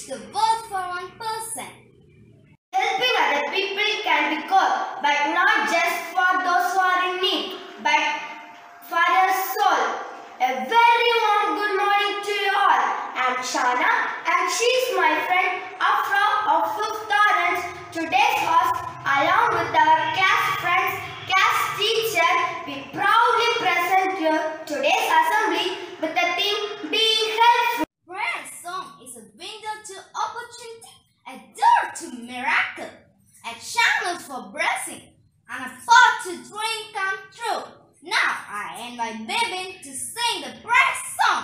the world for one person. Helping other people can be good, but not just for those who are in need, but for your soul. A very warm good morning to you all. I'm Shana and she's my friend Afra of 5th Orange. Today's host, along with our class friends, class teacher, we proudly present you today's assembly with the theme Being Helpful. Prayer song is a window to opportunity, a door to miracle, a channel for blessing, and a path to dream come true. Now I invite Bibin to sing the prayer song.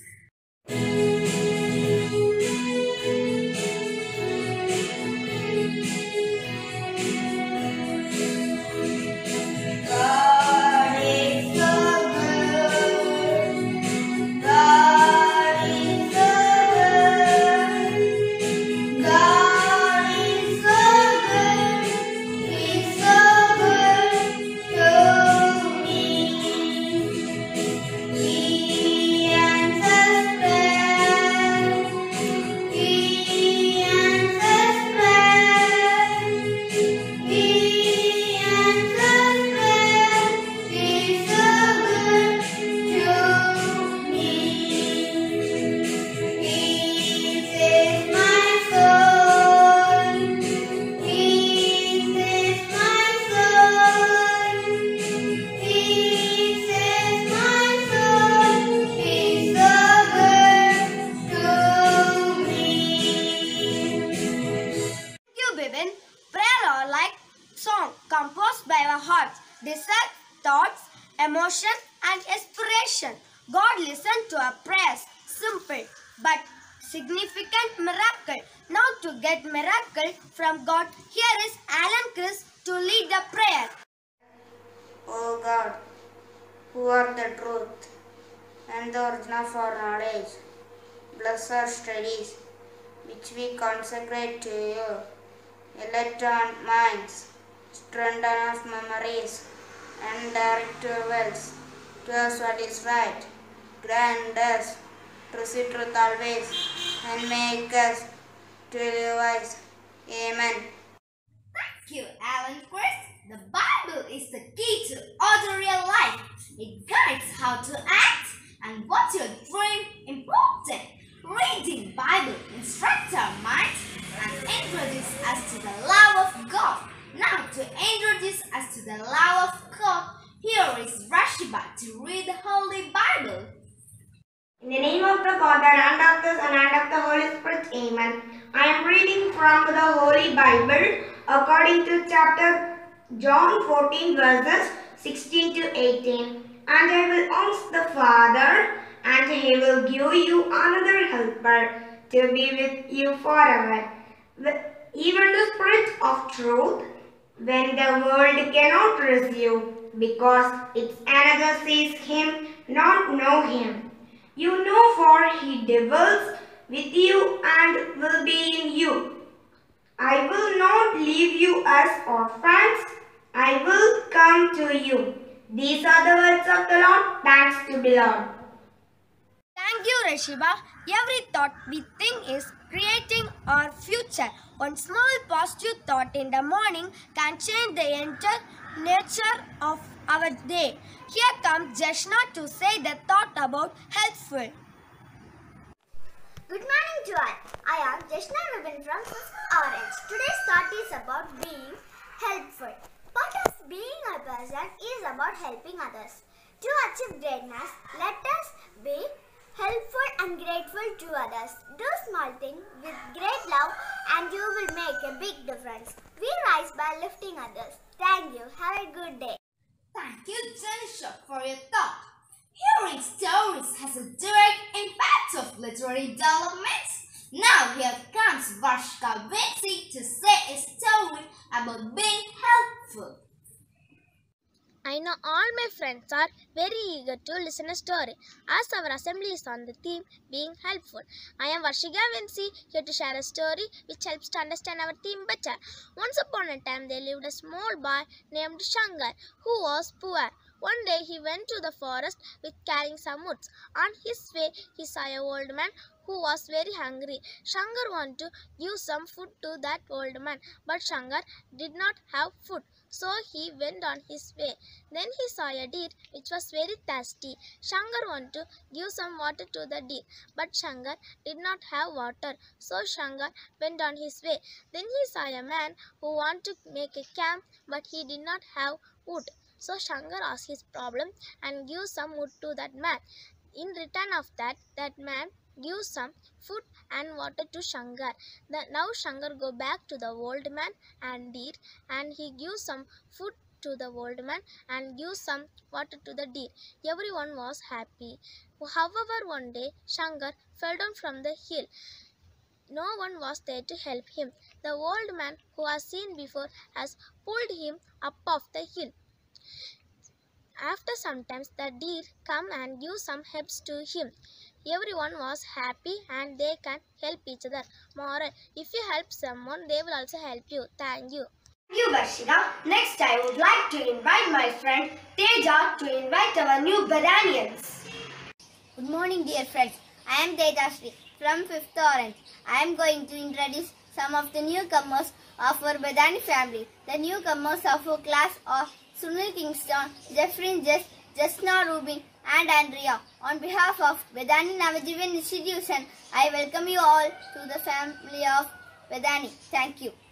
Prayer are like song composed by our hearts, desire, thoughts, emotion and inspiration. God listened to our prayers. Simple but significant miracle. Now to get miracle from God, here is Alan Chris to lead the prayer. O God, who are the truth and the origin of our knowledge, bless our studies, which we consecrate to you. Elect our minds, strengthen our memories, and direct our wills to us what is right. Grant us to see truth always, and make us to live wise. Amen. Thank you, Alan Chris. The Bible is the key to ordinary life. It guides how to act and what you dream important. Reading Bible instructs our minds and introduces us to the love of God. Now to introduce us to the love of God, here is Rashiba to read the Holy Bible. In the name of the Father, and of the Son, and of the Holy Spirit, Amen. I am reading from the Holy Bible according to chapter John 14 verses 16 to 18. And I will ask the Father, and He will give you another helper to be with you forever, even the Spirit of truth, when the world cannot receive, because its another sees Him, not know Him. You know, for He dwells with you and will be in you. I will not leave you as orphans. I will come to you. These are the words of the Lord. Thanks to the Lord. Thank you, Rashiba. Every thought we think is creating our future. One small positive thought in the morning can change the entire nature of our day. Here comes Jashna to say the thought about helpful. Good morning to all. I am Jashna Rubin from 5th Orange. Today's thought is about being helpful. Part of being a person is about helping others. To achieve greatness, let us be helpful and grateful to others. Do small things with great love and you will make a big difference. We rise by lifting others. Thank you. Have a good day. Thank you, Janisha, for your thought. Hearing stories has a direct impact of literary development. Now here comes Varshika Vinci to say a story about being helpful. I know all my friends are very eager to listen a story as our assembly is on the theme being helpful. I am Varshika Vinci here to share a story which helps to understand our theme better. Once upon a time there lived a small boy named Shankar who was poor. One day he went to the forest with carrying some wood. On his way, he saw an old man who was very hungry. Shankar wanted to give some food to that old man, but Shankar did not have food. So he went on his way. Then he saw a deer which was very thirsty. Shankar wanted to give some water to the deer, but Shankar did not have water. So Shankar went on his way. Then he saw a man who wanted to make a camp, but he did not have wood. So Shankar asked his problem and gave some wood to that man. In return of that, that man gave some food and water to Shankar. Now Shankar go back to the old man and deer, and he gives some food to the old man and gives some water to the deer. Everyone was happy. However, one day Shankar fell down from the hill. No one was there to help him. The old man who was seen before has pulled him up off the hill. After some time, the deer come and give some helps to him. Everyone was happy and they can help each other. Moral: if you help someone, they will also help you. Thank you. Thank you, Varshika. Next, I would like to invite my friend Teja to invite our new Bedanians. Good morning, dear friends. I am Tejashree from 5th Orange. I am going to introduce some of the newcomers of our Bedani family. The newcomers of our class are Sunil Kingston, Jeffrey Jess, Jasna Rubin, and Andrea. On behalf of Bedani Navajivan Institution, I welcome you all to the family of Bedani. Thank you.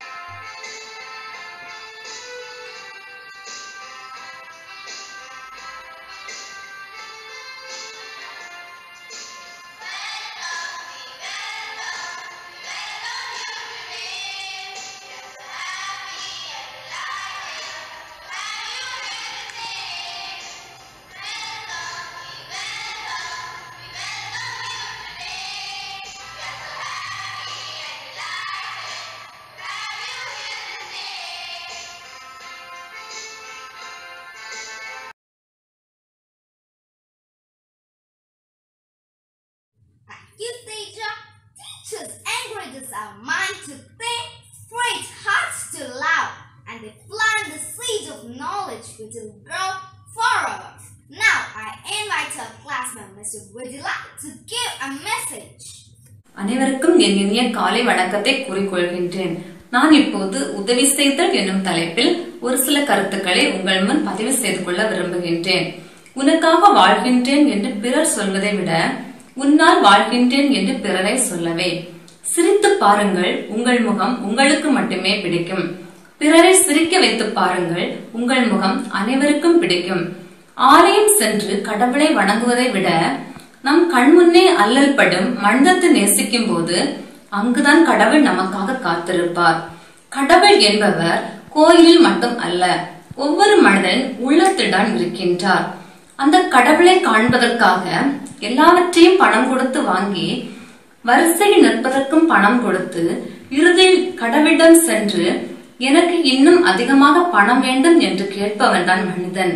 You, Teacher. Teachers encourages our mind to think, fresh hearts to love, and they plant the seed of knowledge which will grow forever. Now I invite our class member, Mr. Vidila, to give a message. அனைவருக்கும் என் இனிய காலை வணக்கத்தை கூறிக்கொள்கின்றேன். நான் இப்போது உதவி செய்தல் என்னும் தலைப்பில் ஒரு சில கருத்துக்களை உங்கள் முன் பதிவு செய்து கொள்ள விரும்புகின்றேன். உனக்காக வாழ்கின்றேன் என்று பிறர் சொல்வதை விட உன்னால் வாழ்கின்றேன் என்று பிறரை சொல்லவே. சிரித்து பாருங்கள், உங்கள் முகம் உங்களுக்கு மட்டுமே பிடிக்கும். பிறரை சிரிக்க வைத்து பாருங்கள், உங்கள் முகம் அனைவருக்கும் பிடிக்கும். ஆலயம் சென்று கடவுளை வணங்குவதை விட நம் கண்முன்னே அல்லல் படும் மனிதத்தை நேசிக்கும் போது அங்குதான் கடவுள் நமக்காக காத்திருப்பார். கடவுள் என்பவர் கோயிலில் மட்டும் அல்ல, ஒவ்வொரு மனிதன் உள்ளத்தில்தான் இருக்கின்றார். அந்த கடவுளை காண்பதற்காக எல்லாவற்றையும் பணம் கொடுத்து வாங்கி வரிசையில் நிற்பதற்கும் பணம் கொடுத்து இறுதியில் கடவுளிடம் சென்று எனக்கு இன்னும் அதிகமாக பணம் வேண்டும் என்று கேட்பவன் தான் மனிதன்.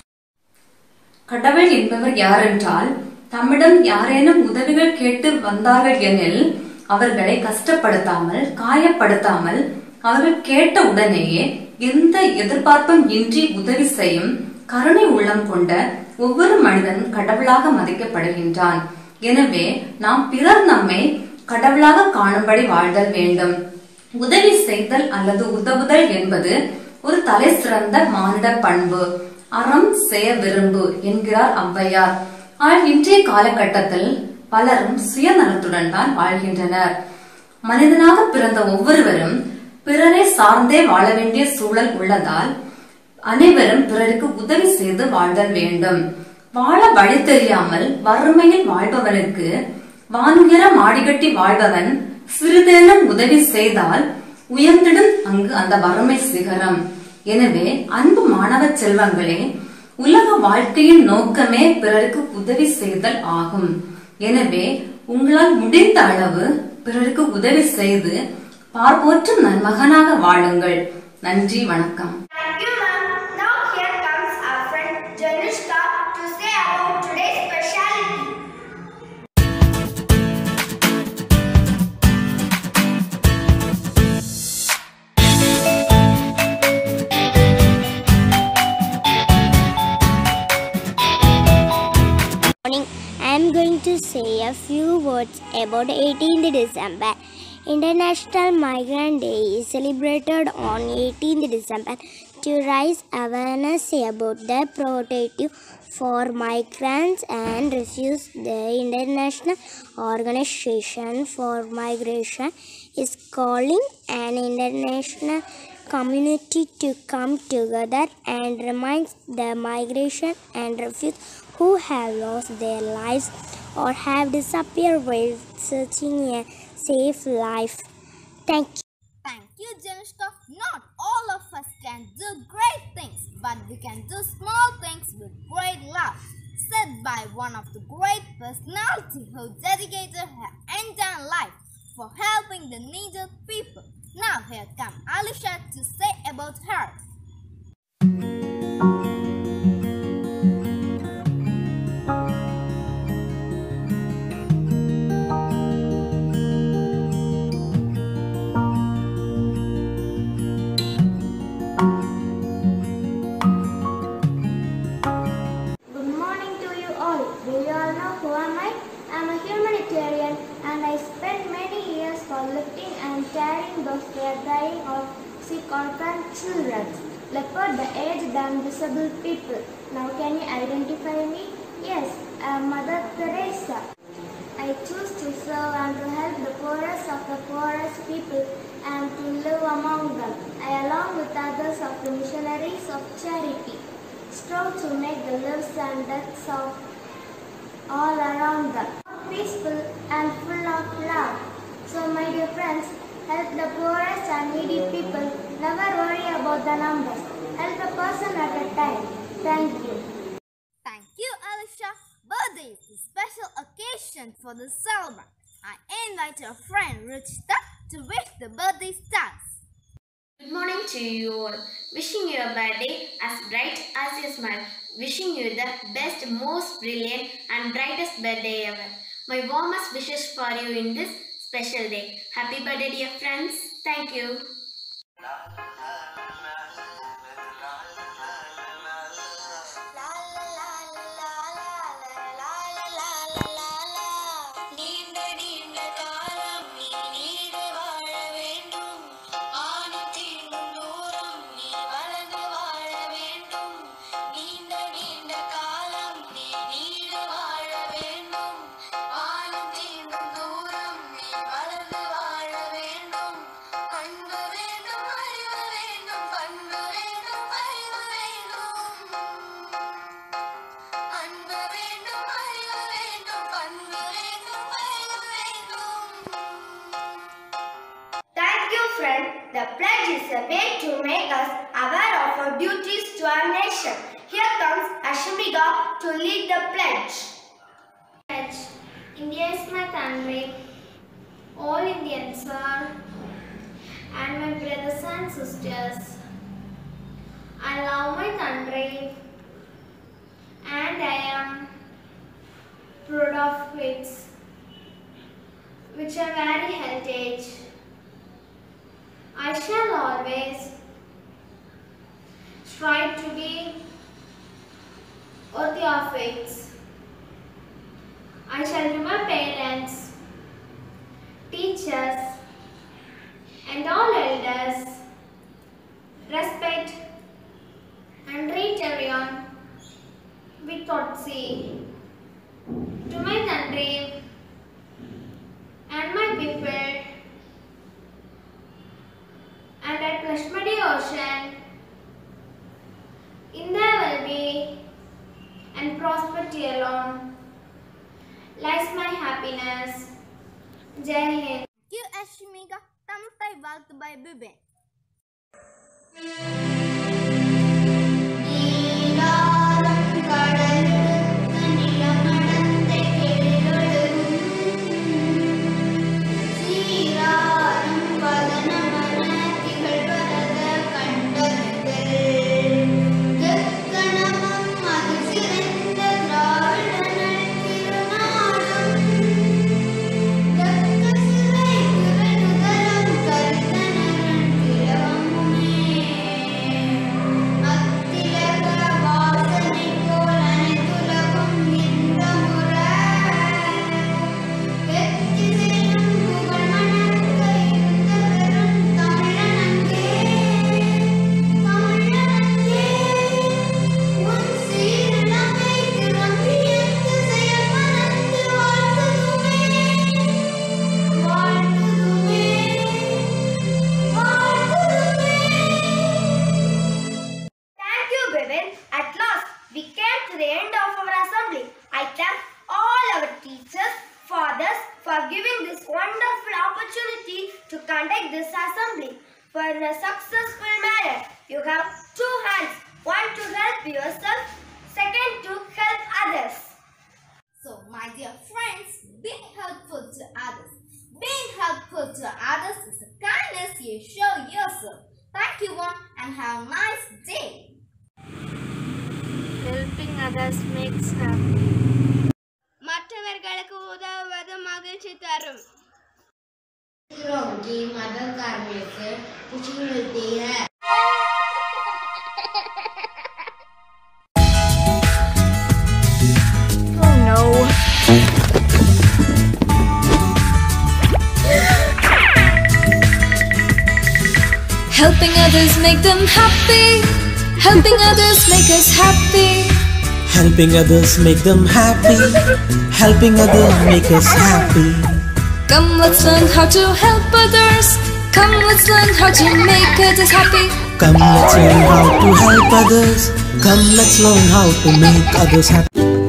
கடவுள் என்பவர் யார் என்றால், தம்மிடம் யாரேனும் உதவிகள் கேட்டு வந்தார்கள் எனில் அவர்களை கஷ்டப்படுத்தாமல் காயப்படுத்தாமல் அவர்கள் கேட்ட உடனேயே எந்த எதிர்பார்ப்பும் இன்றி உதவி செய்யும் கருணை உள்ளம் கொண்ட ஒவ்வொரு மனிதன் கடவுளாக மதிக்கப்படுகின்றான். எனவே நாம் பிறர் நம்மை கடவுளாக காணும்படி வாழ்தல் வேண்டும். உதவி செய்தல் அல்லது உதவுதல் என்பது ஒரு தலை சிறந்த மானிட பண்பு. அறம் செய்ய விரும்பு என்கிறார் ஔவையார். ஆனால் இன்றைய காலகட்டத்தில் பலரும் சுயநலத்துடன் தான் வாழ்கின்றனர். மனிதனாக பிறந்த ஒவ்வொருவரும் பிறரை சார்ந்தே வாழ வேண்டிய சூழல் உள்ளதால் அனைவரும் பிறருக்கு உதவி செய்து வாழ்தல் வேண்டும். வாழ வழி தெரியாமல் வறுமையில் வாழ்பவனுக்கு வானுயர மாடிகட்டி வாழ்பவன் சிறிதேனும் உதவி செய்தால் உயர்ந்திடும் அங்கு அந்த வறுமை சிகரம். எனவே அன்பு மாணவ செல்வங்களே, உலக வாழ்க்கையின் நோக்கமே பிறருக்கு உதவி செய்தல் ஆகும். எனவே உங்களால் முடிந்த அளவு பிறருக்கு உதவி செய்து பார்ப்போற்றும் நன்மகனாக வாழுங்கள். நன்றி, வணக்கம். Thank you, ma'am. Now here comes our friend Janushka to say about today's speciality. say a few words about 18th December. International Migrant Day is celebrated on 18th December to raise awareness about the protective for migrants and refugees. The International Organization for Migration is calling an international community to come together and remind the migration and refugees who have lost their lives or have disappeared while searching a safe life. Thank you. Thank you, Janushka. Not all of us can do great things, but we can do small things with great love. Said by one of the great personalities who dedicated her entire life for helping the needed people. Now here comes Alisha to say about her. Good morning to you all. Do you all know who am I? I am a humanitarian and I spent many years for lifting and carrying those who are dying or sick orphan children, leopard, the aged and disabled people. Now can you identify me? Yes, I am Mother Teresa. I choose to serve and to help the poorest of the poorest people and to live among them. I, along with others of the missionaries of charity, strive to make the lives and deaths of all around them peaceful and full of love. So my dear friends, help the poorest and needy people. Never worry about the numbers. Help a person at a time. Thank you. Thank you, Alisha. Birthday is a special occasion for the celebrant. I invite your friend Ruchita to wish the birthday stars. Good morning to you all. Wishing you a birthday as bright as your smile. Wishing you the best, most brilliant and brightest birthday ever. My warmest wishes for you in this special day. Happy birthday, dear friends. Thank you. Thank you, friend. The pledge is a way to make us aware of our duties to our nation. Here comes Ashmiga to lead the pledge. India is my country. All Indians are and my brothers and sisters. I love my country and I am proud of its which are very heritage. I shall always strive to be worthy of it. I shall do my parents, teachers and all elders respect and treat everyone with courtesy. To my country and my people and at Lakshmadi Ocean, in their well-being and prosperity alone lies my happiness. Jai Hind. Thank you, Ashmiga. Tamtai வாழ்த்து by Bibin. Attilaga vaasane pol teachers, fathers for giving this wonderful opportunity to conduct this assembly. For in a successful manner, you have two hands, one to help yourself, second to help others. So, my dear friends, being helpful to others. Being helpful to others is a kindness you show yourself. Thank you all and have a nice day. Helping others makes happy. மற்றவர்களுக்கு உதவுவது மகிழ்ச்சி தரும். की मदद करने से खुशी मिलती है. Oh no. Helping others make them happy. Helping others make us happy. Helping others make them happy. Helping others make us happy. Come, let's learn how to help others. Come, let's learn how to make others happy. Come, let's learn how to help others. Come, let's learn how to make others happy.